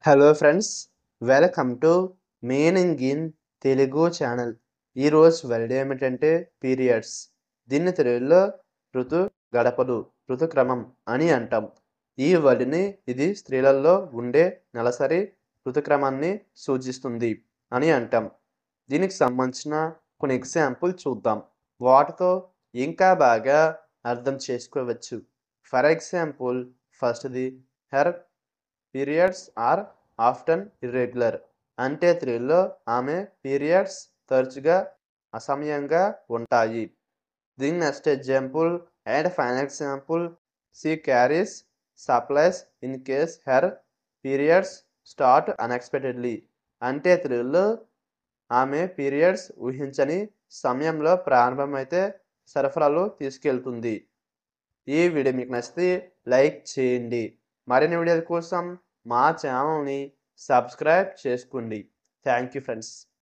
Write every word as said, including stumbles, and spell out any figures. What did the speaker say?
Hello friends, welcome to meaning in Telugu channel. ఈరోజు word ఏమిటంటే periods. దీన్ని తెలుగులో ఋతు గడపలు, ఋతుక్రమం అని అంటాం. ఈ వర్డ్ని ఇది స్త్రీలలో ఉండే నెలసరి ఋతుక్రమాన్ని సూచిస్తుంది అని అంటాం. దీనికి సంబంధించిన కొన్ని ఎగ్జాంపుల్ చూద్దాం. వాటితో ఇంకా బాగా అర్థం చేసుకోవచ్చు. ఫర్ ఎగ్జాంపుల్, ఫస్ట్ది her periods are often irregular. అంటే తెలుగులో ఆమె పీరియడ్స్ తరచుగా అసమయంగా ఉంటాయి. దీని next example and final example, she carries supplies in case her periods start unexpectedly. అంటే తెలుగులో ఆమె పీరియడ్స్ ఊహించని సమయంలో ప్రారంభమైతే సరఫరాలు తీసుకెళ్తుంది. ఈ వీడియో మీకు నచ్చితే లైక్ చేయండి. మరిన్ని వీడియోల కోసం మా ఛానల్ని సబ్స్క్రైబ్ చేసుకోండి. Thank you friends.